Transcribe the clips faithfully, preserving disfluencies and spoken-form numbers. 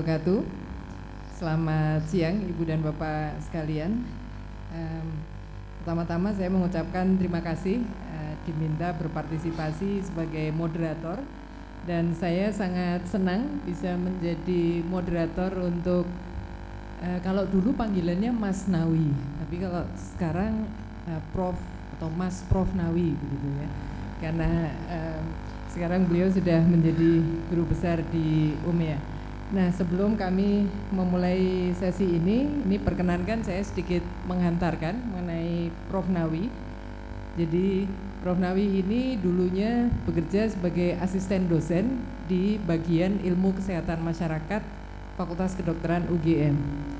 wabarakatuh. Selamat siang Ibu dan Bapak sekalian. um, Pertama-tama saya mengucapkan terima kasih uh, diminta berpartisipasi sebagai moderator. Dan saya sangat senang bisa menjadi moderator untuk uh, kalau dulu panggilannya Mas Nawi, tapi kalau sekarang uh, Prof atau Mas Prof Nawi begitu ya. Karena uh, sekarang beliau sudah menjadi guru besar di U M E A. Nah, sebelum kami memulai sesi ini, ini perkenankan saya sedikit menghantarkan mengenai Prof Nawi. Jadi Prof Nawi ini dulunya bekerja sebagai asisten dosen di bagian ilmu kesehatan masyarakat Fakultas Kedokteran U G M.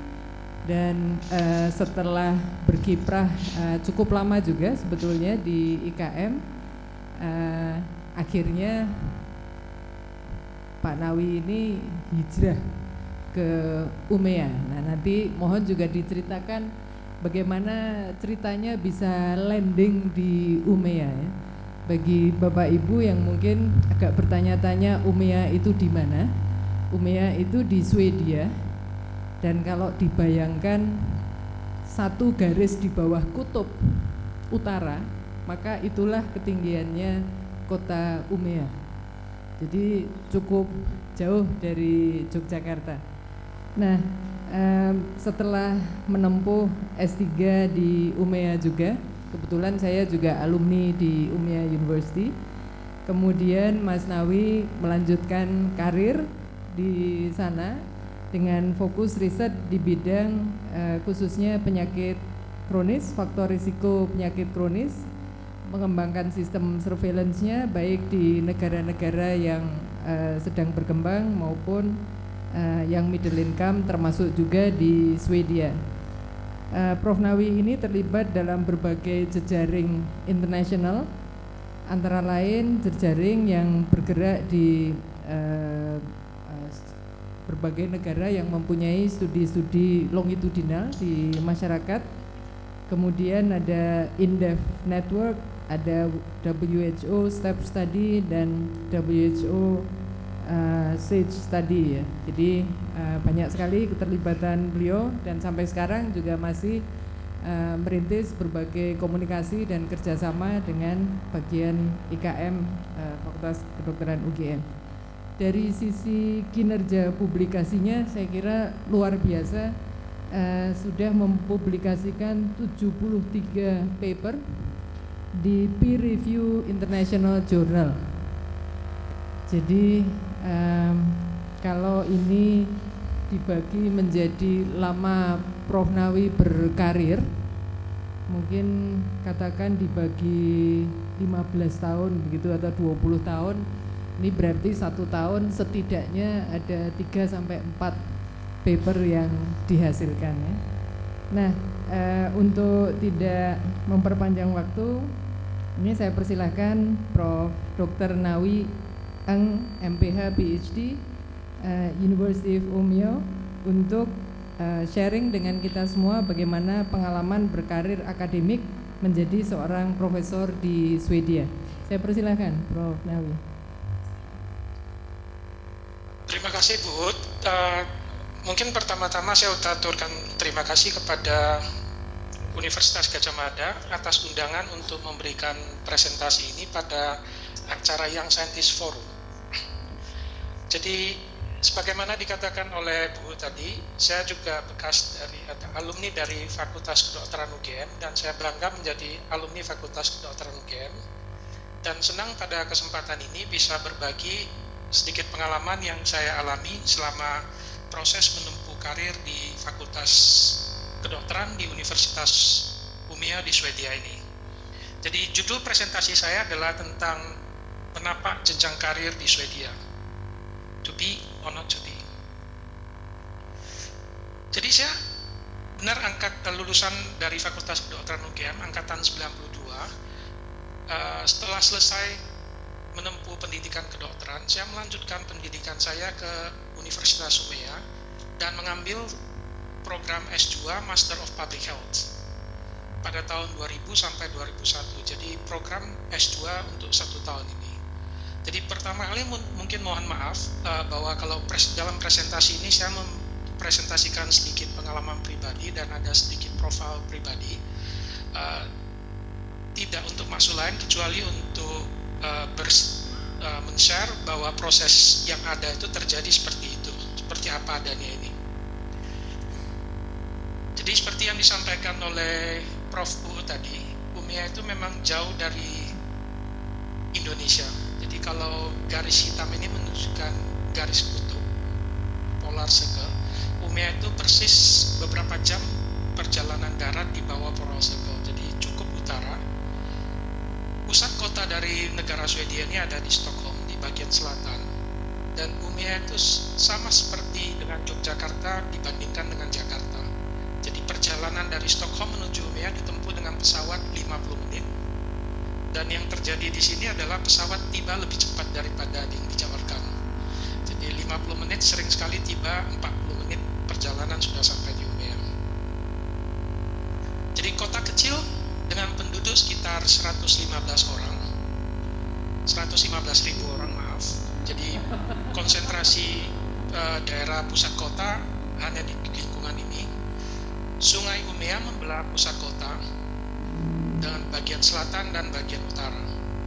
Dan uh, setelah berkiprah uh, cukup lama juga sebetulnya di I K M, uh, akhirnya Pak Nawi ini hijrah ke U M E A. Nah, nanti mohon juga diceritakan bagaimana ceritanya bisa landing di U M E A ya. Bagi Bapak Ibu yang mungkin agak bertanya-tanya U M E A itu di mana? U M E A itu di Swedia. Dan kalau dibayangkan satu garis di bawah kutub utara, maka itulah ketinggiannya kota U M E A. Jadi cukup jauh dari Yogyakarta. Nah, um, setelah menempuh S tiga di U M E A juga, kebetulan saya juga alumni di U M E A University. Kemudian Mas Nawi melanjutkan karir di sana dengan fokus riset di bidang uh, khususnya penyakit kronis, faktor risiko penyakit kronis, mengembangkan sistem surveillance-nya baik di negara-negara yang uh, sedang berkembang maupun uh, yang middle income, termasuk juga di Swedia. Uh, Prof Nawi ini terlibat dalam berbagai jejaring internasional, antara lain jejaring yang bergerak di uh, uh, berbagai negara yang mempunyai studi-studi longitudinal di masyarakat. Kemudian ada INDEF Network, ada W H O Step Study dan W H O uh, SAGE Study ya. Jadi uh, banyak sekali keterlibatan beliau dan sampai sekarang juga masih uh, merintis berbagai komunikasi dan kerjasama dengan bagian I K M uh, Fakultas Kedokteran U G M. Dari sisi kinerja publikasinya saya kira luar biasa. Uh, sudah mempublikasikan tujuh puluh tiga paper di peer review international journal. Jadi um, kalau ini dibagi menjadi lama Prof Nawi berkarir, mungkin katakan dibagi lima belas tahun begitu atau dua puluh tahun, ini berarti satu tahun setidaknya ada tiga sampai empat paper yang dihasilkan ya. Nah, e, untuk tidak memperpanjang waktu, ini saya persilahkan Prof Doktor Nawi Eng M Ph P H D e, University of Umeå untuk e, sharing dengan kita semua bagaimana pengalaman berkarir akademik menjadi seorang profesor di Swedia. Saya persilahkan Prof Nawi. Terima kasih Bu. Uh, Mungkin pertama-tama saya aturkan terima kasih kepada Universitas Gadjah Mada atas undangan untuk memberikan presentasi ini pada acara Young Scientist Forum. Jadi, sebagaimana dikatakan oleh Bu tadi, saya juga bekas dari alumni dari Fakultas Kedokteran U G M dan saya bangga menjadi alumni Fakultas Kedokteran U G M dan senang pada kesempatan ini bisa berbagi sedikit pengalaman yang saya alami selama proses menempuh karir di Fakultas Kedokteran di Universitas U M E A di Swedia ini. Jadi judul presentasi saya adalah tentang penapak jenjang karir di Swedia. To be or not to be. Jadi saya benar angkat lulusan dari Fakultas Kedokteran U G M angkatan sembilan puluh dua. Uh, setelah selesai menempuh pendidikan kedokteran, saya melanjutkan pendidikan saya ke Universitas U M E A dan mengambil program S dua Master of Public Health pada tahun dua ribu sampai dua ribu satu. Jadi program S dua untuk satu tahun ini. Jadi pertama kali mungkin mohon maaf uh, bahwa kalau pres dalam presentasi ini saya mempresentasikan sedikit pengalaman pribadi dan ada sedikit profil pribadi, uh, tidak untuk maksud lain kecuali untuk uh, bers, uh, men-share bahwa proses yang ada itu terjadi seperti itu, seperti apa adanya ini. Jadi seperti yang disampaikan oleh Profesor U tadi, U M I A itu memang jauh dari Indonesia. Jadi kalau garis hitam ini menunjukkan garis kutub, polar circle, U M I A itu persis beberapa jam perjalanan darat di bawah polar circle, jadi cukup utara. Pusat kota dari negara Swedia ini ada di Stockholm, di bagian selatan. Dan U M I A itu sama seperti dengan Yogyakarta dibandingkan dengan Jakarta. Jadi perjalanan dari Stockholm menuju U M I A ditempuh dengan pesawat lima puluh menit. Dan yang terjadi di sini adalah pesawat tiba lebih cepat daripada yang dijadwalkan. Jadi lima puluh menit sering sekali tiba, empat puluh menit perjalanan sudah sampai di U M I A. Jadi kota kecil dengan penduduk sekitar seratus lima belas orang, seratus lima belas ribu orang maaf. Jadi konsentrasi uh, daerah pusat kota hanya di lingkungan ini. Sungai U M I A membelah pusat kota dengan bagian selatan dan bagian utara.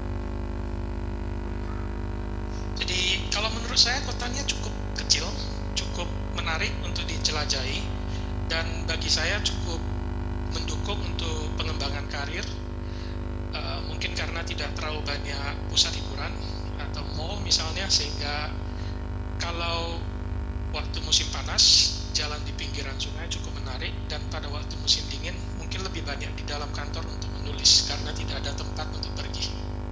Jadi kalau menurut saya kotanya cukup kecil, cukup menarik untuk dijelajahi, dan bagi saya cukup mendukung untuk pengembangan karir. Uh, mungkin karena tidak terlalu banyak pusat hiburan atau mall misalnya, sehingga kalau waktu musim panas jalan di pinggiran sungai cukup menarik, dan pada waktu musim dingin mungkin lebih banyak di dalam kantor untuk menulis karena tidak ada tempat untuk pergi.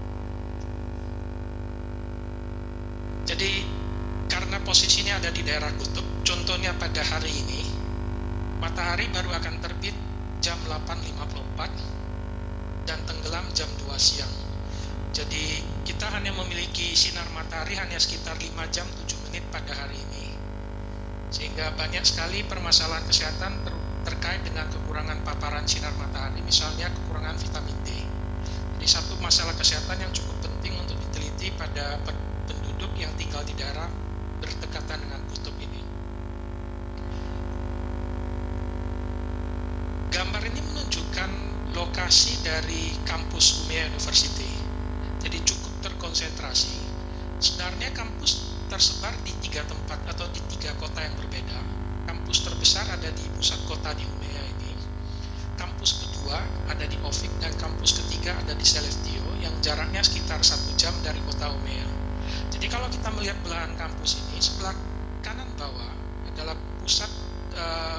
Jadi karena posisinya ada di daerah kutub, contohnya pada hari ini matahari baru akan terbit jam delapan lima puluh empat dan tenggelam jam dua siang. Jadi kita hanya memiliki sinar matahari hanya sekitar lima jam tujuh menit pada hari ini. Sehingga banyak sekali permasalahan kesehatan ter terkait dengan kekurangan paparan sinar matahari, misalnya kekurangan vitamin D. Jadi satu masalah kesehatan yang cukup penting untuk diteliti pada penduduk yang tinggal di daerah berdekatan dengan kutub ini. Gambar ini menunjukkan lokasi dari kampus U M I A University. Jadi cukup terkonsentrasi. Sebenarnya kampus tersebar di tiga tempat atau di tiga kota yang berbeda. Kampus terbesar ada di pusat kota di U M I A ini. Kampus kedua ada di Ovik, dan kampus ketiga ada di Sollefteå yang jaraknya sekitar satu jam dari kota U M I A. Jadi kalau kita melihat belahan kampus ini, sebelah kanan bawah adalah pusat uh,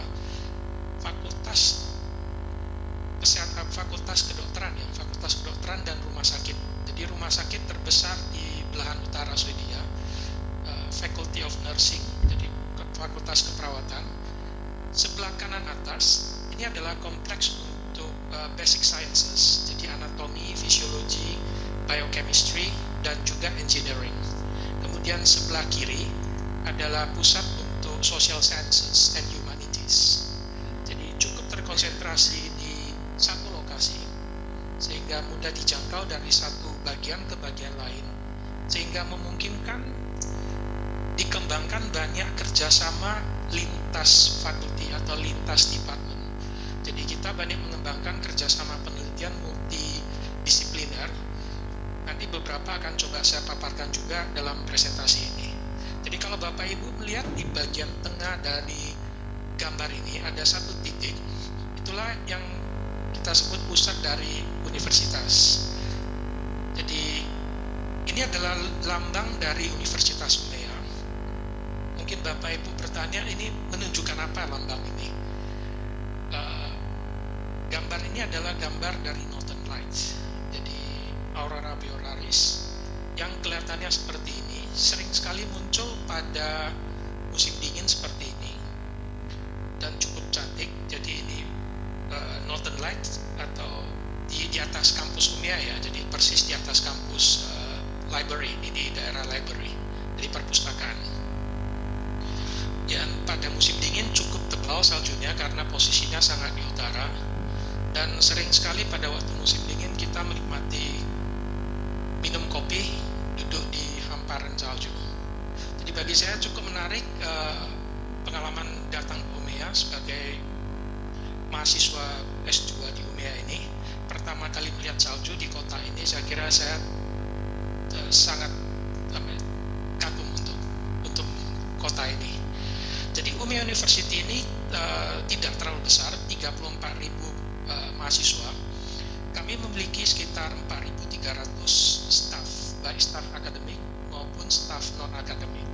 fakultas kesehatan, fakultas kedokteran ya, fakultas kedokteran dan rumah sakit. Jadi rumah sakit terbesar di belahan utara Swedia, uh, Faculty of Nursing, jadi fakultas keperawatan. Sebelah kanan atas ini adalah kompleks untuk uh, basic sciences, jadi anatomi, fisiologi, biochemistry, dan juga engineering. Kemudian sebelah kiri adalah pusat untuk social sciences and humanities. Jadi cukup terkonsentrasi di satu lokasi, sehingga mudah dijangkau dari satu bagian ke bagian lain, sehingga memungkinkan dikembangkan banyak kerjasama lintas fakulti atau lintas departemen. Jadi kita banyak mengembangkan kerjasama penelitian multidisipliner. Nanti beberapa akan coba saya paparkan juga dalam presentasi ini. Jadi kalau Bapak Ibu melihat di bagian tengah dari gambar ini ada satu titik, itulah yang kita sebut pusat dari universitas. Jadi ini adalah lambang dari Universitas U M I A. Mungkin Bapak Ibu bertanya, ini menunjukkan apa lambang ini? Uh, gambar ini adalah gambar dari Northern Lights. Jadi aurora borealis yang kelihatannya seperti ini sering sekali muncul pada musim dingin seperti ini dan cukup cantik. Jadi ini uh, Northern Lights atau di, di atas kampus U M I A ya, jadi persis di atas kampus uh, library, ini di daerah library, jadi perpustakaan. Dan pada musim dingin cukup tebal saljunya karena posisinya sangat di utara, dan sering sekali pada waktu musim dingin kita menikmati minum kopi, duduk di hamparan salju. Jadi bagi saya cukup menarik uh, pengalaman datang ke U M E A sebagai mahasiswa S dua di U M E A ini. Pertama kali melihat salju di kota ini, saya kira saya uh, sangat uh, kagum untuk untuk kota ini. Jadi U M E A University ini uh, tidak terlalu besar, tiga puluh empat ribu uh, mahasiswa. Kami memiliki sekitar empat ribu tiga ratus staf, baik staf akademik maupun staf non-akademik.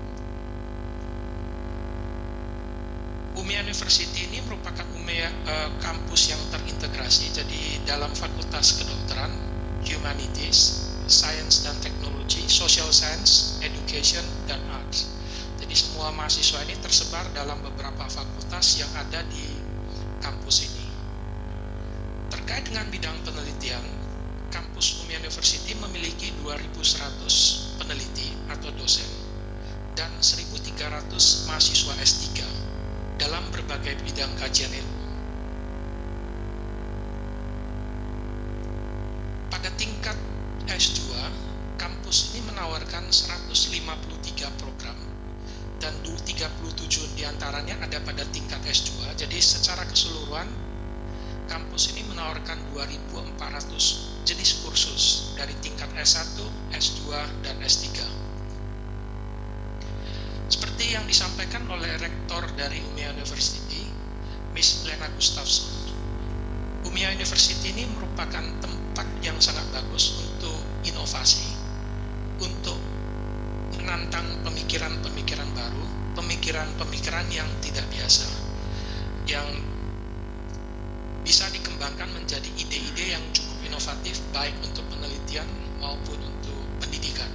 U M E A University ini merupakan U M E A uh, kampus yang terintegrasi. Jadi dalam fakultas kedokteran, humanities, science dan teknologi, social science, education, dan arts. Jadi semua mahasiswa ini tersebar dalam beberapa fakultas yang ada di kampus ini. Terkait dengan bidang penelitian, kampus U M E A University memiliki dua ribu seratus peneliti atau dosen dan seribu tiga ratus mahasiswa S tiga dalam berbagai bidang kajian ilmu. Pada tingkat S dua, kampus ini menawarkan seratus lima puluh tiga program dan tiga puluh tujuh diantaranya ada pada tingkat S dua. Jadi secara keseluruhan, kampus ini menawarkan dua ribu empat ratus jenis kursus dari tingkat S satu, S dua, dan S tiga. Seperti yang disampaikan oleh rektor dari U M E A University, Miss Lena Gustafsson, U M E A University ini merupakan tempat yang sangat bagus untuk inovasi, untuk menantang pemikiran-pemikiran baru, pemikiran-pemikiran yang tidak biasa, yang bisa dikembangkan menjadi ide-ide yang cukup inovatif, baik untuk penelitian maupun untuk pendidikan.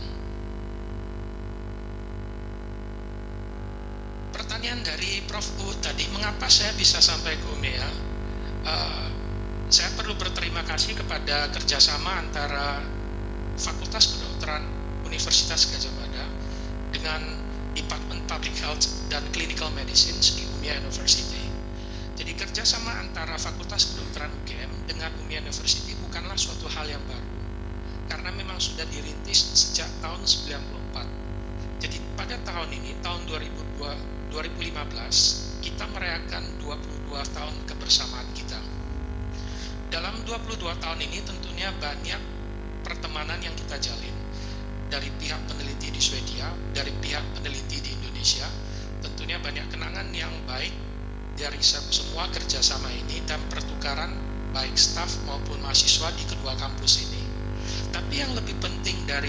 Pertanyaan dari Prof U tadi, mengapa saya bisa sampai ke U M E A? Uh, saya perlu berterima kasih kepada kerjasama antara Fakultas Kedokteran Universitas Gadjah Mada dengan Department Public Health dan Clinical Medicine di U M E A University. Jadi kerjasama antara Fakultas Kedokteran U G M dengan U M E A University bukanlah suatu hal yang baru, karena memang sudah dirintis sejak tahun sembilan puluh empat. Jadi pada tahun ini, tahun dua ribu lima belas, kita merayakan dua puluh dua tahun kebersamaan kita. Dalam dua puluh dua tahun ini tentunya banyak pertemanan yang kita jalin, dari pihak peneliti di Swedia, dari pihak peneliti di Indonesia. Tentunya banyak kenangan yang baik dari semua kerjasama ini dan pertukaran baik staf maupun mahasiswa di kedua kampus ini. Tapi yang lebih penting dari,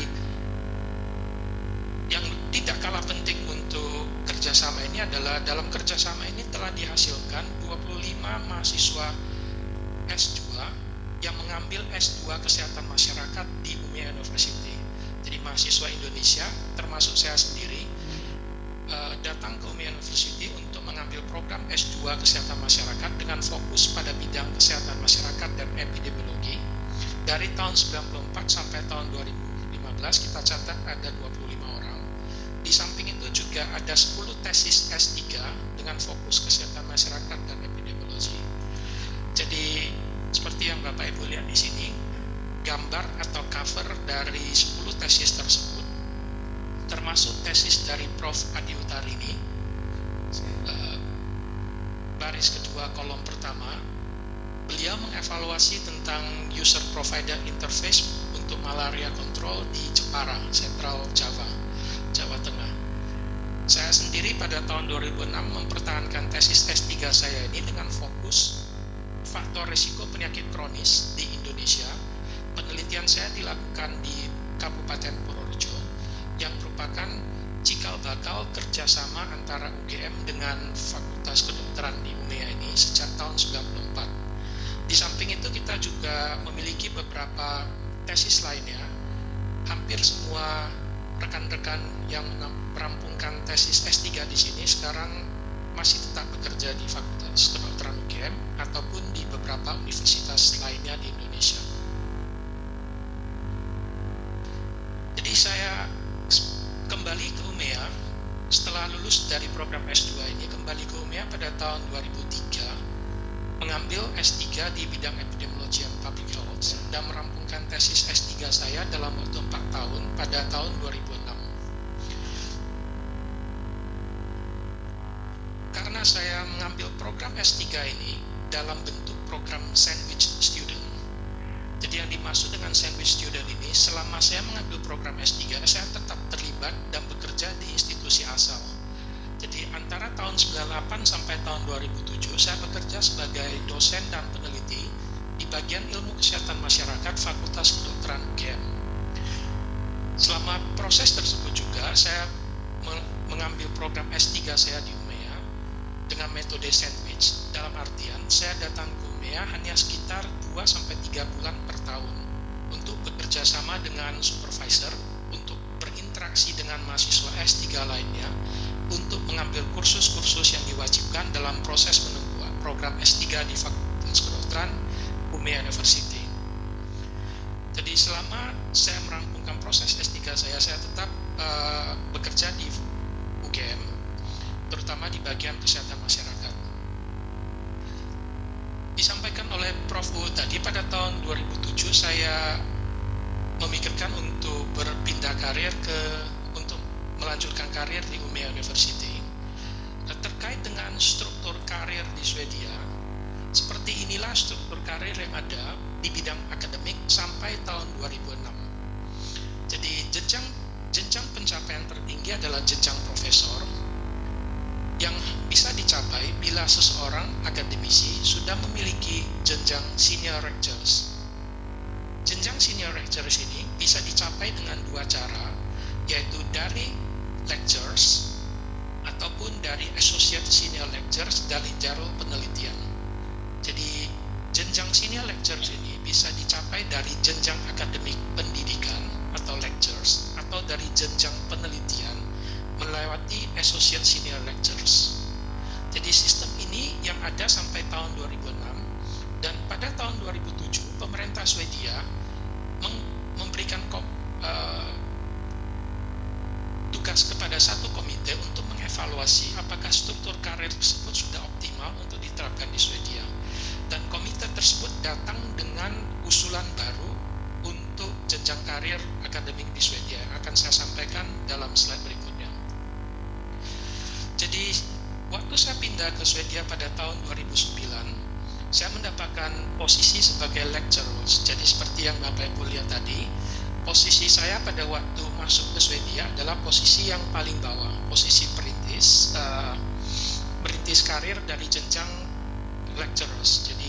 yang tidak kalah penting untuk kerjasama ini adalah dalam kerjasama ini telah dihasilkan dua puluh lima mahasiswa S dua yang mengambil S dua Kesehatan Masyarakat di U M E A University. Jadi mahasiswa Indonesia, termasuk saya sendiri, uh, datang ke U M E A University untuk mengambil program S dua Kesehatan Masyarakat dengan fokus pada bidang kesehatan masyarakat dan epidemiologi. Dari tahun sembilan puluh empat sampai tahun dua ribu lima belas kita catat ada dua puluh lima orang. Di samping itu juga ada sepuluh tesis S tiga dengan fokus kesehatan masyarakat dan epidemiologi. Jadi seperti yang Bapak Ibu lihat di sini, gambar atau cover dari sepuluh tesis tersebut, termasuk tesis dari Profesor Adi Utarini, uh, baris kedua kolom pertama. Beliau mengevaluasi tentang user provider interface untuk malaria control di Jepara, Sentral Java, Jawa Tengah. Saya sendiri pada tahun dua ribu enam mempertahankan tesis S tiga saya ini dengan fokus faktor risiko penyakit kronis di Indonesia. Penelitian saya dilakukan di Kabupaten Purworejo yang merupakan cikal bakal kerjasama antara U G M dengan Fakultas Kedokteran di U M E A ini sejak tahun sembilan puluh empat. Di samping itu kita juga memiliki beberapa tesis lainnya. Hampir semua rekan-rekan yang merampungkan tesis S tiga di sini sekarang masih tetap bekerja di Fakultas Kedokteran U G M ataupun di beberapa universitas lainnya di Indonesia. Jadi saya kembali ke U M E A setelah lulus dari program S dua ini, kembali ke U M E A pada tahun dua ribu tiga, mengambil S tiga di bidang epidemiologi and public health dan merampungkan tesis S tiga saya dalam waktu empat tahun pada tahun dua ribu enam. saya mengambil program S tiga ini dalam bentuk program sandwich student. Jadi yang dimaksud dengan sandwich student ini, selama saya mengambil program S tiga, saya tetap terlibat dan bekerja di institusi asal. Jadi antara tahun sembilan puluh delapan sampai tahun dua ribu tujuh, saya bekerja sebagai dosen dan peneliti di bagian ilmu kesehatan masyarakat Fakultas Kedokteran U G M. Selama proses tersebut juga, saya mengambil program S tiga saya di U M E A dengan metode sandwich, dalam artian saya datang ke U M E A hanya sekitar dua sampai tiga bulan per tahun untuk bekerja sama dengan supervisor, untuk berinteraksi dengan mahasiswa S tiga lainnya, untuk mengambil kursus-kursus yang diwajibkan dalam proses menempuh program S tiga di Fakultas Kedokteran U M E A University. Jadi selama saya merampungkan proses S tiga saya, saya tetap uh, bekerja di U G M, terutama di bagian kesehatan masyarakat. Disampaikan oleh Profesor U tadi, pada tahun dua ribu tujuh saya memikirkan untuk berpindah karir ke untuk melanjutkan karir di U M E A University. Nah, terkait dengan struktur karir di Swedia, seperti inilah struktur karir yang ada di bidang akademik sampai tahun dua ribu enam. Jadi jenjang jenjang pencapaian tertinggi adalah jenjang profesor yang bisa dicapai bila seseorang akademisi sudah memiliki jenjang senior lecturers. Jenjang senior lecturers ini bisa dicapai dengan dua cara, yaitu dari lecturers ataupun dari associate senior lecturers dari jalur penelitian. Jadi jenjang senior lecturers ini bisa dicapai dari jenjang akademik pendidikan atau lectures, atau dari jenjang penelitian melewati associate senior lecturers. Jadi sistem ini yang ada sampai tahun dua ribu enam, dan pada tahun dua ribu tujuh pemerintah Swedia memberikan uh, tugas kepada satu komite untuk mengevaluasi apakah struktur karir tersebut sudah optimal untuk diterapkan di Swedia. Dan komite tersebut datang dengan usulan baru untuk jenjang karir akademik di Swedia yang akan saya sampaikan dalam slide berikutnya. Jadi waktu saya pindah ke Swedia pada tahun dua ribu sembilan, saya mendapatkan posisi sebagai lecturers. Jadi seperti yang Bapak Ibu lihat tadi, posisi saya pada waktu masuk ke Swedia adalah posisi yang paling bawah, posisi perintis, uh, merintis karir dari jenjang lecturers. Jadi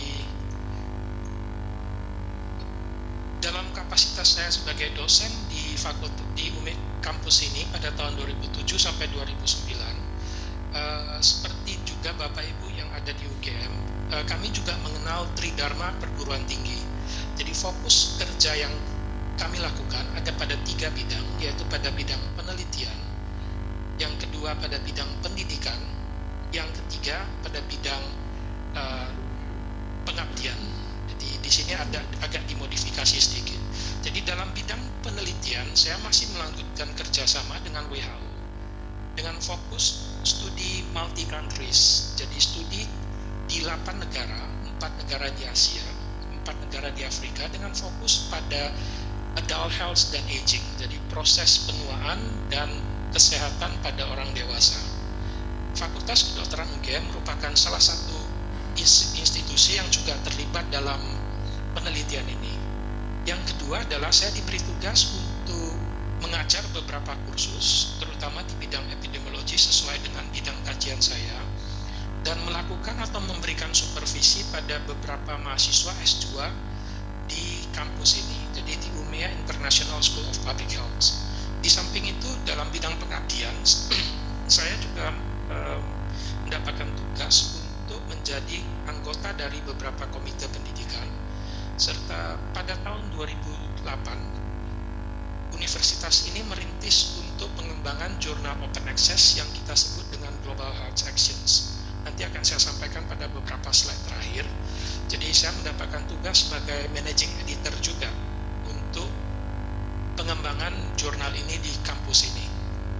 dalam kapasitas saya sebagai dosen di fakultas di U M E kampus ini pada tahun dua ribu tujuh sampai dua ribu sembilan, uh, seperti juga Bapak Ibu yang ada di U G M, uh, kami juga mengenal Tridharma perguruan tinggi. Jadi fokus kerja yang kami lakukan ada pada tiga bidang, yaitu pada bidang penelitian, yang kedua pada bidang pendidikan, yang ketiga pada bidang uh, pengabdian. Jadi di sini ada agak dimodifikasi sedikit. Jadi dalam bidang penelitian saya masih melanjutkan kerjasama dengan W H O dengan fokus studi multi countries. Jadi studi di delapan negara, empat negara di Asia, empat negara di Afrika, dengan fokus pada adult health dan aging. Jadi proses penuaan dan kesehatan pada orang dewasa. Fakultas Kedokteran U G M merupakan salah satu institusi yang juga terlibat dalam penelitian ini. Yang kedua adalah saya diberi tugas untuk mengajar beberapa kursus, terutama di bidang epidemiologi sesuai dengan bidang kajian saya, dan melakukan atau memberikan supervisi pada beberapa mahasiswa S dua di kampus ini, jadi di U M E A International School of Public Health. Di samping itu dalam bidang pengabdian, saya juga eh, mendapatkan tugas untuk menjadi anggota dari beberapa komite pendidikan, serta pada tahun dua ribu delapan universitas ini merintis untuk pengembangan jurnal open access yang kita sebut dengan Global Health Actions. Nanti akan saya sampaikan pada beberapa slide terakhir. Jadi saya mendapatkan tugas sebagai managing editor juga untuk pengembangan jurnal ini di kampus ini.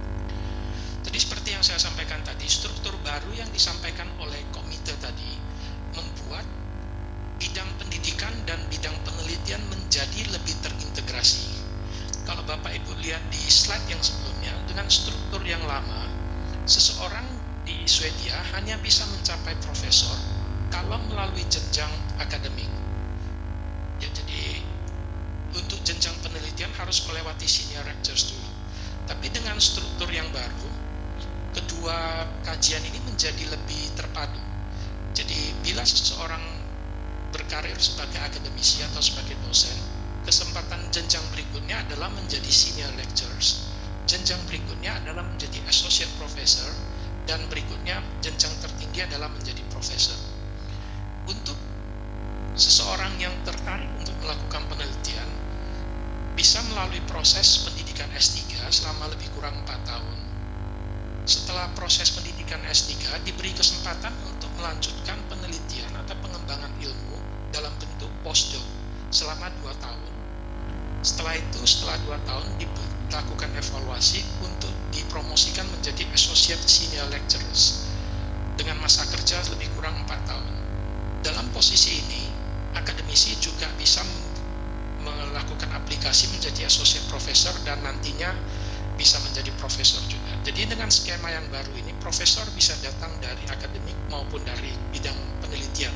Jadi seperti yang saya sampaikan tadi, struktur baru yang disampaikan oleh komite tadi membuat bidang pendidikan dan bidang penelitian menjadi lebih terintegrasi. Kalau Bapak Ibu lihat di slide yang sebelumnya, dengan struktur yang lama, seseorang di Swedia hanya bisa mencapai profesor kalau melalui jenjang akademik. Ya, jadi untuk jenjang penelitian harus melewati senior lecturers dulu. Tapi dengan struktur yang baru, kedua kajian ini menjadi lebih terpadu. Jadi bila seseorang berkarir sebagai akademisi atau sebagai dosen, kesempatan jenjang berikutnya adalah menjadi senior lecturers, jenjang berikutnya adalah menjadi associate professor, dan berikutnya jenjang tertinggi adalah menjadi profesor. Untuk seseorang yang tertarik untuk melakukan penelitian, bisa melalui proses pendidikan S tiga selama lebih kurang empat tahun. Setelah proses pendidikan S tiga, diberi kesempatan untuk melanjutkan penelitian atau pengembangan ilmu dalam bentuk postdoc selama dua tahun. Setelah itu, setelah dua tahun dilakukan evaluasi untuk dipromosikan menjadi associate senior lecturers dengan masa kerja lebih kurang empat tahun. Dalam posisi ini, akademisi juga bisa melakukan aplikasi menjadi associate professor dan nantinya bisa menjadi profesor juga. Jadi dengan skema yang baru ini, profesor bisa datang dari akademik maupun dari bidang penelitian.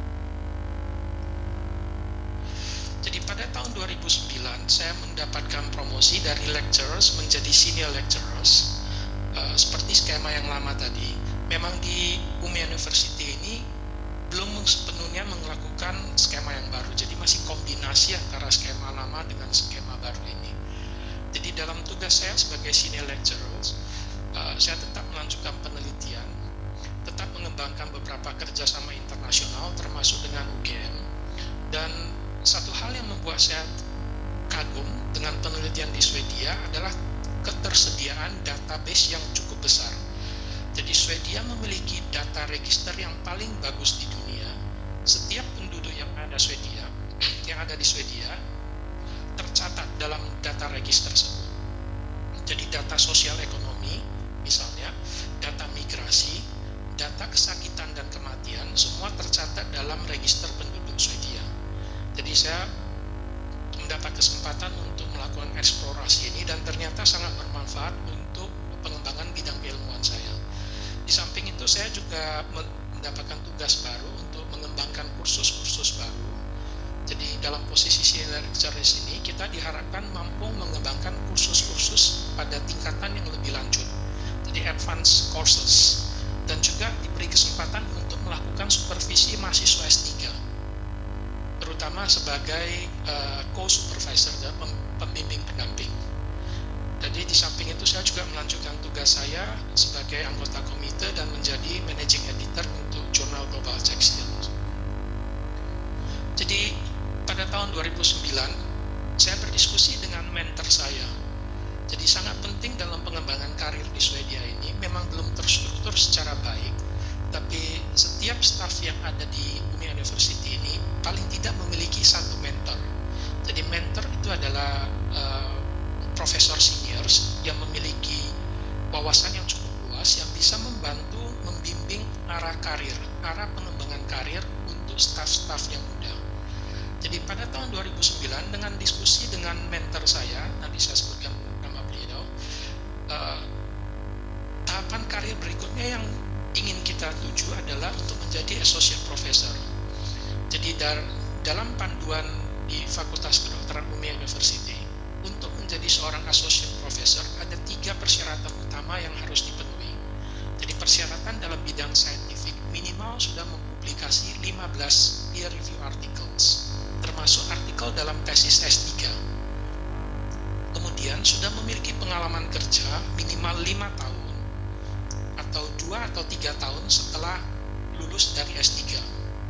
Jadi pada tahun dua ribu sembilan saya mendapatkan promosi dari lecturers menjadi senior lecturers, uh, seperti skema yang lama tadi. Memang di Umeå University ini belum sepenuhnya melakukan skema yang baru, jadi masih kombinasi antara skema lama dengan skema baru ini. Jadi dalam tugas saya sebagai senior lecturers, uh, saya tetap melanjutkan penelitian, tetap mengembangkan beberapa kerjasama internasional termasuk dengan U G M, dan satu hal yang membuat saya kagum dengan penelitian di Swedia adalah ketersediaan database yang cukup besar. Jadi Swedia memiliki data register yang paling bagus di dunia. Setiap penduduk yang ada Swedia, yang ada di Swedia tercatat dalam data register tersebut. Jadi data sosial ekonomi, misalnya data migrasi, data kesakitan dan kematian, semua tercatat dalam register penduduk Swedia. Jadi saya mendapat kesempatan untuk melakukan eksplorasi ini dan ternyata sangat bermanfaat untuk pengembangan bidang keilmuan saya. Di samping itu saya juga mendapatkan tugas baru untuk mengembangkan kursus-kursus baru. Jadi dalam posisi senior lecturers ini kita diharapkan mampu mengembangkan kursus-kursus pada tingkatan yang lebih lanjut. Jadi advanced courses, dan juga diberi kesempatan untuk melakukan supervisi mahasiswa S tiga. Terutama sebagai uh, co-supervisor dan pembimbing pendamping. Jadi di samping itu saya juga melanjutkan tugas saya sebagai anggota komite dan menjadi managing editor untuk jurnal Global Textile. Jadi pada tahun dua ribu sembilan saya berdiskusi dengan mentor saya. Jadi sangat penting dalam pengembangan karir di Swedia ini memang belum terstruktur secara baik, tapi setiap staf yang ada di Umeå University ini paling tidak memiliki satu mentor. Jadi mentor itu adalah uh, profesor seniors yang memiliki wawasan yang cukup luas yang bisa membantu membimbing arah karir, arah pengembangan karir untuk staf-staf yang muda. Jadi pada tahun dua ribu sembilan dengan diskusi dengan mentor saya, nanti saya sebutkan nama beliau, uh, tahapan karir berikutnya yang ingin kita tuju adalah untuk menjadi associate professor. Jadi dar, dalam panduan di Fakultas Kedokteran Umeå University, untuk menjadi seorang associate professor ada tiga persyaratan utama yang harus dipenuhi. Jadi persyaratan dalam bidang saintifik minimal sudah mempublikasi lima belas peer review articles, termasuk artikel dalam tesis S tiga. Kemudian sudah memiliki pengalaman kerja minimal lima tahun atau dua atau tiga tahun setelah lulus dari S tiga.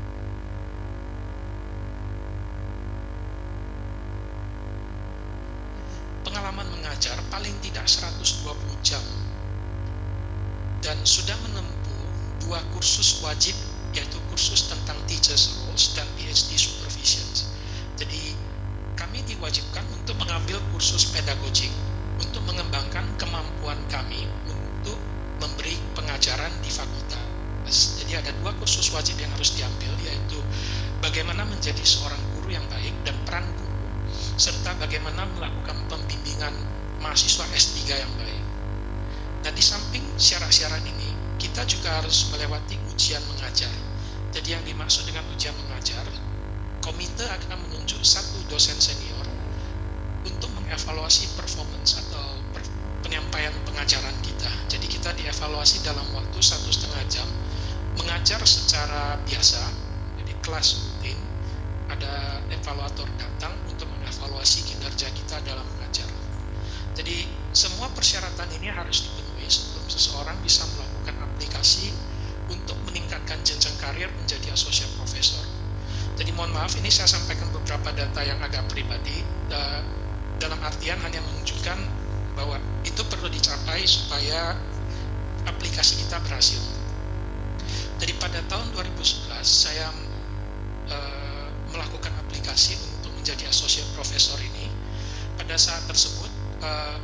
Pengalaman mengajar paling tidak seratus dua puluh jam dan sudah menempuh dua kursus wajib, yaitu kursus tentang teachers roles dan P H D supervision. Jadi kami diwajibkan untuk mengambil kursus pedagogik untuk mengembangkan kemampuan kami untuk memberi pengajaran di fakultas. Jadi ada dua kursus wajib yang harus diambil, yaitu bagaimana menjadi seorang guru yang baik dan peran guru, serta bagaimana melakukan pembimbingan mahasiswa S tiga yang baik. Nah, di samping syarat-syarat ini, kita juga harus melewati ujian mengajar. Jadi yang dimaksud dengan ujian mengajar, komite akan menunjuk satu dosen senior untuk mengevaluasi performance atau per, penyampaian pengajaran kita. Jadi kita dievaluasi dalam waktu satu setengah jam, mengajar secara biasa, jadi kelas rutin, ada evaluator datang untuk mengevaluasi kinerja kita dalam mengajar. Jadi semua persyaratan ini harus dipenuhi sebelum seseorang bisa melakukan aplikasi untuk meningkatkan jenjang karir menjadi associate professor. Jadi mohon maaf, ini saya sampaikan beberapa data yang agak pribadi, dalam artian hanya menunjukkan bahwa itu perlu dicapai supaya aplikasi kita berhasil. Jadi pada tahun dua ribu sebelas saya uh, melakukan aplikasi untuk menjadi associate professor ini. Pada saat tersebut uh,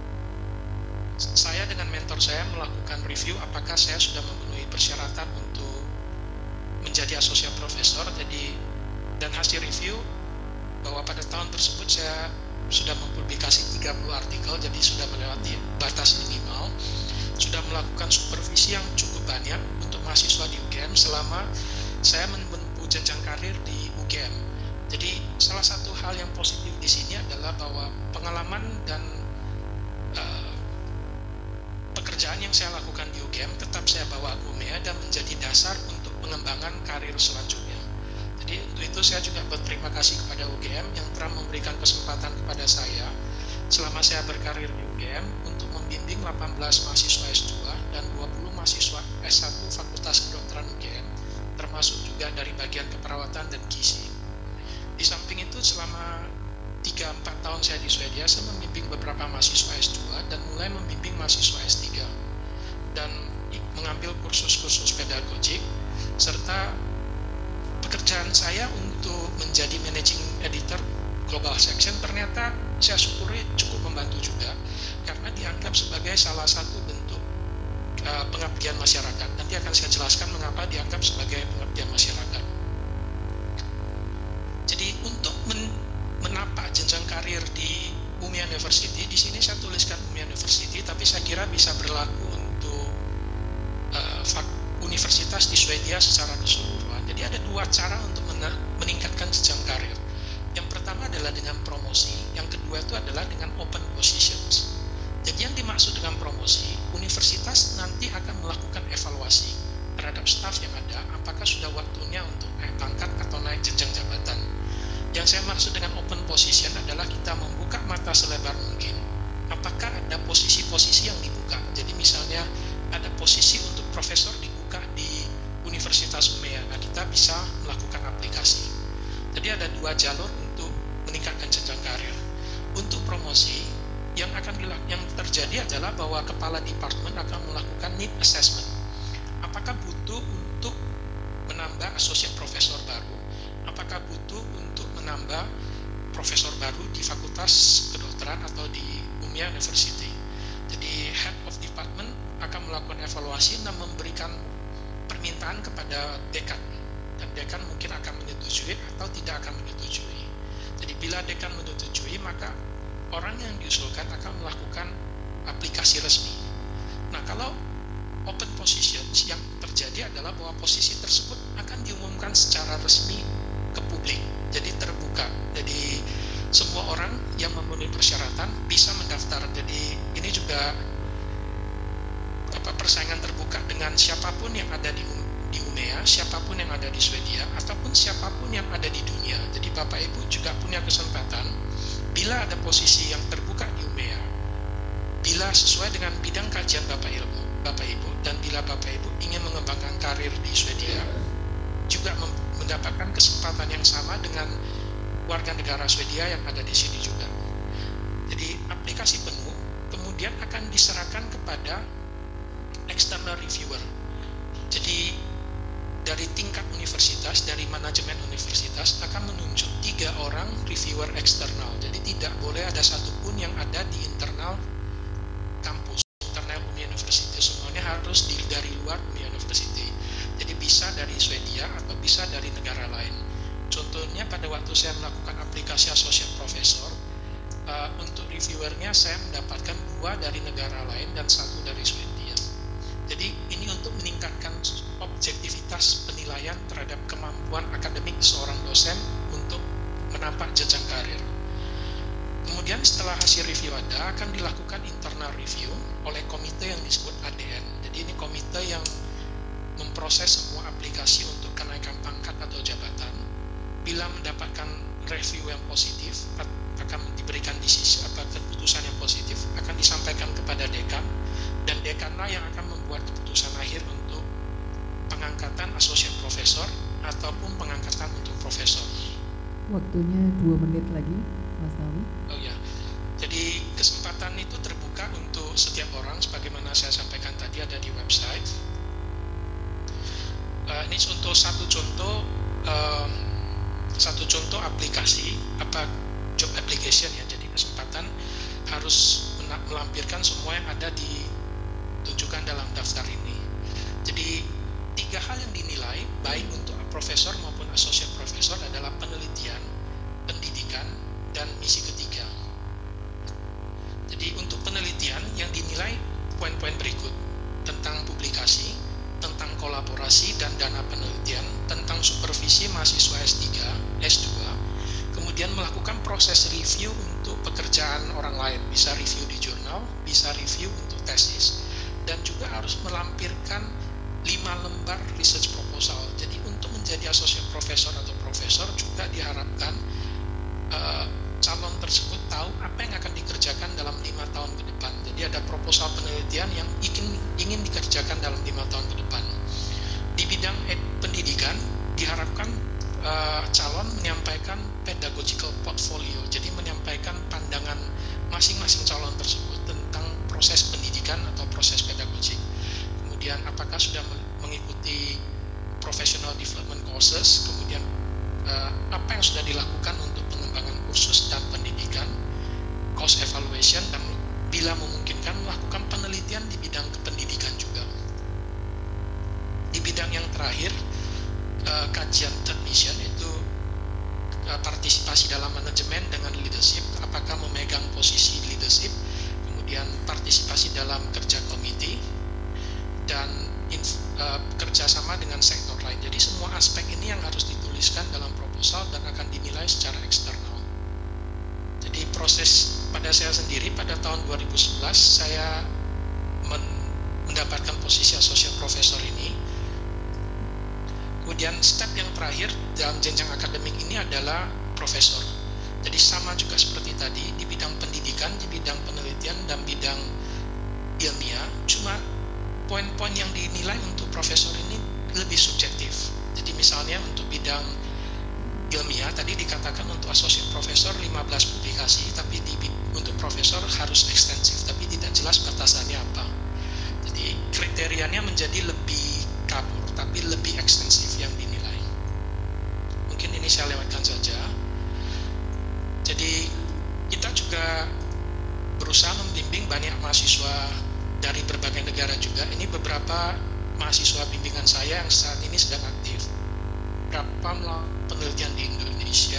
saya dengan mentor saya melakukan review apakah saya sudah memenuhi persyaratan untuk menjadi associate professor. Jadi dan hasil review bahwa pada tahun tersebut saya sudah mempublikasi tiga puluh artikel, jadi sudah melewati batas minimal, sudah melakukan supervisi yang cukup banyak untuk mahasiswa di U G M selama saya menempuh jenjang karir di U G M. Jadi salah satu hal yang positif di sini adalah bahwa pengalaman dan uh, pekerjaan yang saya lakukan di U G M tetap saya bawa ke U M E A dan menjadi dasar untuk pengembangan karir selanjutnya. Jadi untuk itu saya juga berterima kasih kepada U G M yang telah memberikan kesempatan kepada saya selama saya berkarir di U G M untuk membimbing delapan belas mahasiswa S dua dan dua puluh mahasiswa S satu Fakultas Kedokteran U G M, termasuk juga dari bagian keperawatan dan gizi. Di samping itu selama tiga sampai empat tahun saya di Swedia, saya membimbing beberapa mahasiswa S dua dan mulai membimbing mahasiswa S tiga dan mengambil kursus-kursus pedagogik, serta pekerjaan saya untuk menjadi managing editor global section ternyata saya syukuri cukup membantu juga karena dianggap sebagai salah satu bentuk uh, pengabdian masyarakat. Nanti akan saya jelaskan mengapa dianggap sebagai pengabdian masyarakat. Jadi untuk men menapak jenjang karir di U M I A University, di sini saya tuliskan U M I A University, tapi saya kira bisa berlaku untuk uh, universitas di Swedia secara keseluruhan. Jadi ada dua cara untuk meningkatkan jenjang karir. Yang pertama adalah dengan promosi, yang kedua itu adalah dengan open positions. Jadi yang dimaksud dengan promosi, universitas nanti akan melakukan evaluasi terhadap staf yang ada, apakah sudah waktunya untuk naik pangkat atau naik jenjang jabatan. Yang saya maksud dengan open position adalah kita membuka mata selebar mungkin, apakah ada posisi-posisi yang dibuka. Jadi misalnya ada posisi untuk profesor dibuka di Universitas U M E A, nah kita bisa melakukan aplikasi. Jadi ada dua jalur untuk meningkatkan jenjang karir. Untuk promosi, yang akan yang terjadi adalah bahwa kepala departemen akan melakukan need assessment. Apakah butuh untuk menambah associate profesor baru? Apakah butuh untuk menambah profesor baru di Fakultas Kedokteran atau di U M I A University? Jadi head of department akan melakukan evaluasi dan memberikan permintaan kepada dekan, dan dekan mungkin akan menyetujui atau tidak akan menyetujui. Jadi bila dekan menyetujui, maka orang yang diusulkan akan melakukan aplikasi resmi. Nah, kalau open positions, yang terjadi adalah bahwa posisi tersebut akan diumumkan secara resmi ke publik, jadi terbuka. Jadi semua orang yang memenuhi persyaratan bisa mendaftar. Jadi ini juga apa, persaingan terbuka dengan siapapun yang ada di di U M E A, siapapun yang ada di Swedia, ataupun siapapun yang ada di dunia. Jadi Bapak Ibu juga punya kesempatan, bila ada posisi yang terbuka di U M E A, bila sesuai dengan bidang kajian Bapak Ilmu, Bapak Ibu, dan bila Bapak Ibu ingin mengembangkan karir di Swedia, juga mendapatkan kesempatan yang sama dengan warga negara Swedia yang ada di sini juga. Jadi aplikasi penuh kemudian akan diserahkan kepada external reviewer. Jadi dari tingkat universitas, dari manajemen universitas akan menunjuk tiga orang reviewer eksternal. Jadi tidak boleh ada satupun yang ada di internal kampus, internal U M I A University. Semuanya harus di, dari luar U M I A University. Jadi bisa dari Swedia atau bisa dari negara lain. Contohnya pada waktu saya melakukan aplikasi associate professor, uh, untuk reviewernya saya mendapatkan dua dari negara lain dan satu dari Swedia. Jadi ini untuk meningkatkan objektivitas penilaian terhadap kemampuan akademik seorang dosen untuk menapak jenjang karir. Kemudian setelah hasil review ada, akan dilakukan internal review oleh komite yang disebut A D N. Jadi ini komite yang memproses semua aplikasi untuk kenaikan pangkat atau jabatan. Bila mendapatkan review yang positif, akan diberikan disisi apa keputusan yang positif, akan disampaikan kepada dekan, dan dekanlah yang akan membuat keputusan akhir untuk pengangkatan asosiat profesor ataupun pengangkatan untuk profesor. Waktunya dua menit lagi, Mas Nawi. Oh ya, jadi kesempatan itu terbuka untuk setiap orang, sebagaimana saya sampaikan tadi ada di website. Uh, ini untuk satu contoh, uh, satu contoh aplikasi apa job application ya. Jadi kesempatan harus melampirkan semua yang ada ditunjukkan dalam daftar ini. Jadi tiga hal yang dinilai baik untuk profesor maupun asosiat profesor adalah penelitian, pendidikan, dan misi ketiga. Jadi untuk penelitian yang dinilai poin-poin berikut: tentang publikasi, tentang kolaborasi dan dana penelitian, tentang supervisi mahasiswa S tiga, S dua, kemudian melakukan proses review untuk pekerjaan orang lain, bisa review di jurnal, bisa review untuk tesis, dan juga harus melampirkan lima lembar research proposal. Jadi untuk menjadi associate professor atau profesor juga diharapkan uh, calon tersebut tahu apa yang akan dikerjakan dalam lima tahun ke depan. Jadi ada proposal penelitian yang ingin, ingin dikerjakan dalam lima tahun ke depan. Di bidang pendidikan diharapkan uh, calon menyampaikan pedagogical portfolio, jadi menyampaikan pandangan masing-masing calon tersebut tentang proses pendidikan atau proses pedagogik. Kemudian apakah sudah mengikuti professional development courses, kemudian uh, apa yang sudah dilakukan untuk pengembangan kursus dan pendidikan, cost evaluation, dan bila memungkinkan melakukan penelitian di bidang kependidikan juga. Di bidang yang terakhir, uh, kajian third mission itu uh, partisipasi dalam manajemen dengan leadership, apakah memegang posisi leadership, kemudian partisipasi dalam kerja komite, dan uh, kerjasama dengan sektor lain. Jadi semua aspek ini yang harus dituliskan dalam proposal dan akan dinilai secara eksternal. Jadi proses pada saya sendiri pada tahun dua ribu sebelas saya men mendapatkan posisi associate professor ini. Kemudian step yang terakhir dalam jenjang akademik ini adalah profesor. Jadi sama juga seperti tadi di bidang pendidikan, di bidang penelitian, dan bidang ilmiah, cuma poin-poin yang dinilai untuk profesor ini lebih subjektif. Jadi misalnya untuk bidang ilmiah tadi dikatakan untuk associate profesor lima belas publikasi, tapi di, untuk profesor harus ekstensif, tapi tidak jelas batasannya apa. Jadi kriterianya menjadi lebih kabur, tapi lebih ekstensif yang dinilai. Mungkin ini saya lewatkan saja. Jadi kita juga berusaha membimbing banyak mahasiswa dari berbagai negara juga. Ini beberapa mahasiswa bimbingan saya yang saat ini sedang aktif. Berapa melakukan penelitian di Indonesia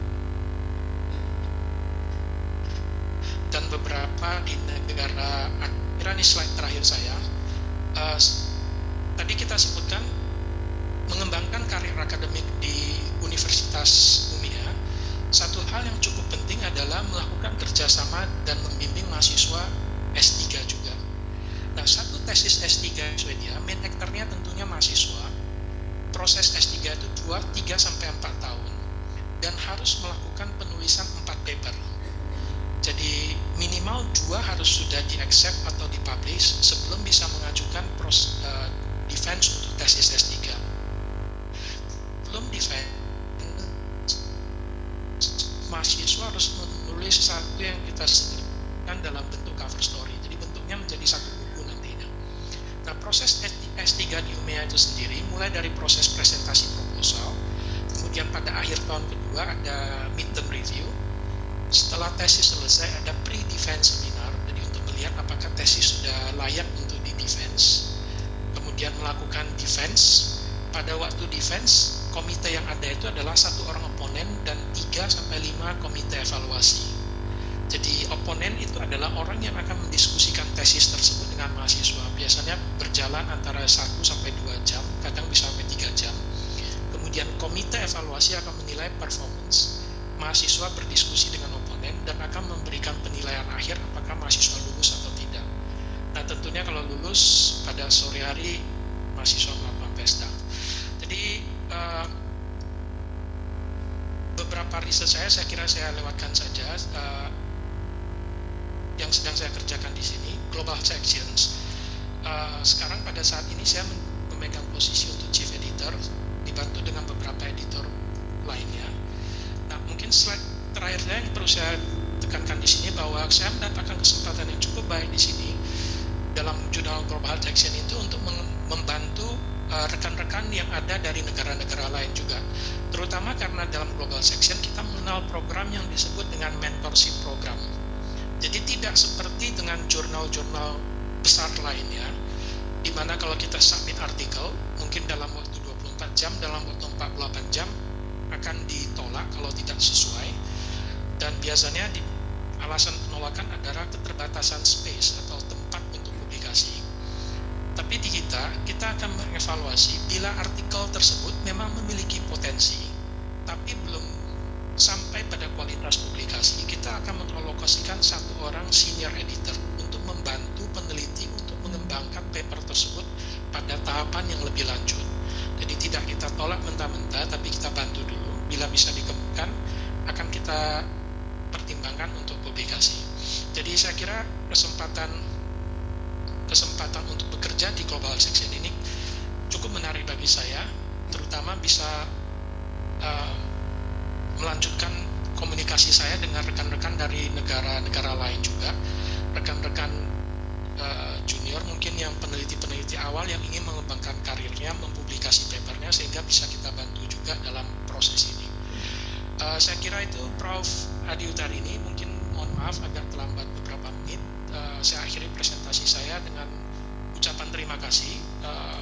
dan beberapa di negara. Kira ini slide terakhir saya. Uh, tadi kita sebutkan mengembangkan karir akademik di Universitas U M I A. Satu hal yang cukup penting adalah melakukan kerjasama dan membimbing mahasiswa S tiga juga. Nah, satu tesis S tiga di Swedia, main actor-nya tentunya mahasiswa. Proses S tiga itu dua, tiga sampai empat tahun dan harus melakukan penulisan empat paper. Jadi minimal dua harus sudah di-accept atau di-publish sebelum bisa mengajukan pros, uh, defense untuk tesis S tiga. Belum defense, mahasiswa harus menulis satu yang kita sebutkan dalam bentuk cover story. Jadi bentuknya menjadi satu buku nantinya. Nah, proses S tiga di U M I A itu sendiri mulai dari proses presentasi proposal, kemudian pada akhir tahun kedua ada midterm review. Setelah tesis selesai ada pre-defense seminar, jadi untuk melihat apakah tesis sudah layak untuk di-defense. Kemudian melakukan defense. Pada waktu defense, komite yang ada itu adalah satu orang oponen dan tiga sampai lima komite evaluasi. Jadi oponen itu adalah orang yang akan mendiskusikan tesis tersebut dengan mahasiswa. Biasanya berjalan antara satu sampai dua jam, kadang bisa sampai tiga jam. Kemudian komite evaluasi akan menilai performance. Mahasiswa berdiskusi dengan oponen dan akan memberikan penilaian akhir apakah mahasiswa lulus atau tidak. Nah tentunya kalau lulus pada sore hari mahasiswa melakukan pesta. Jadi uh, beberapa riset saya, saya kira saya lewatkan saja. Uh, yang sedang saya kerjakan di sini, Global Sections. Uh, sekarang pada saat ini saya memegang posisi untuk Chief Editor, dibantu dengan beberapa editor lainnya. Nah, mungkin slide terakhirnya yang perlu saya tekankan di sini bahwa saya mendapatkan kesempatan yang cukup baik di sini dalam jurnal Global Section itu untuk membantu rekan-rekan uh, yang ada dari negara-negara lain juga. Terutama karena dalam Global Section kita mengenal program yang disebut dengan mentorship program. Jadi tidak seperti dengan jurnal-jurnal besar lainnya, di mana kalau kita submit artikel, mungkin dalam waktu dua puluh empat jam, dalam waktu empat puluh delapan jam akan ditolak kalau tidak sesuai. Dan biasanya di, alasan penolakan adalah keterbatasan space atau tempat untuk publikasi. Tapi di kita, kita akan mengevaluasi bila artikel tersebut memang memiliki potensi, tapi belum sampai pada kualitas publikasi, kita akan mengalokasikan satu orang senior editor untuk membantu peneliti untuk mengembangkan paper tersebut pada tahapan yang lebih lanjut. Jadi tidak kita tolak mentah-mentah, tapi kita bantu dulu. Bila bisa dikembangkan, akan kita pertimbangkan untuk publikasi. Jadi saya kira kesempatan kesempatan untuk bekerja di Global Section ini cukup menarik bagi saya, terutama bisa uh, melanjutkan komunikasi saya dengan rekan-rekan dari negara-negara lain juga, rekan-rekan uh, junior mungkin yang peneliti-peneliti awal yang ingin mengembangkan karirnya, mempublikasi papernya, sehingga bisa kita bantu juga dalam proses ini. Uh, saya kira itu Prof Adi Utarini, mungkin mohon maaf agak terlambat beberapa menit. Uh, saya akhiri presentasi saya dengan ucapan terima kasih. Uh,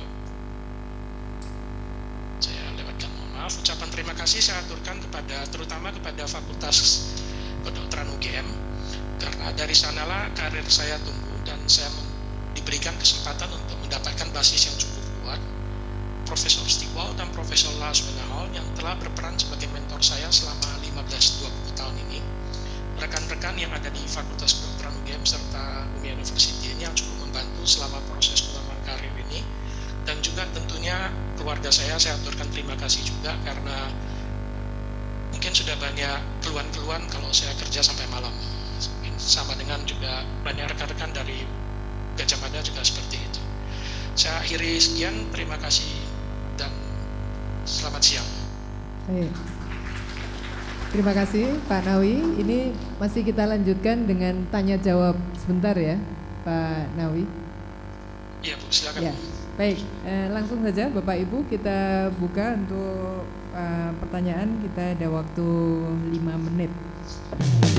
saya lewatkan, mohon maaf. Ucapan terima kasih saya aturkan kepada, terutama kepada Fakultas Kedokteran U G M, karena dari sanalah karir saya tumbuh dan saya diberikan kesempatan untuk mendapatkan basis yang cukup kuat. Profesor Stigwell dan Profesor Lars Menahol yang telah berperan sebagai mentor saya selama lima belas sampai dua puluh tahun ini. Rekan-rekan yang ada di Fakultas Kedokteran U G M serta U M I University ini yang cukup membantu selama proses pengembangan karir ini. Dan juga tentunya keluarga saya, saya aturkan terima kasih juga karena mungkin sudah banyak keluhan-keluhan kalau saya kerja sampai malam. Mungkin sama dengan juga banyak rekan-rekan dari Gajah Mada juga seperti itu. Saya akhiri sekian, terima kasih dan selamat siang. Baik. Terima kasih Pak Nawi. Ini masih kita lanjutkan dengan tanya jawab sebentar ya Pak Nawi. Iya Bu, silakan. Ya. Baik, eh, langsung saja Bapak Ibu kita buka untuk uh, pertanyaan. Kita ada waktu lima menit.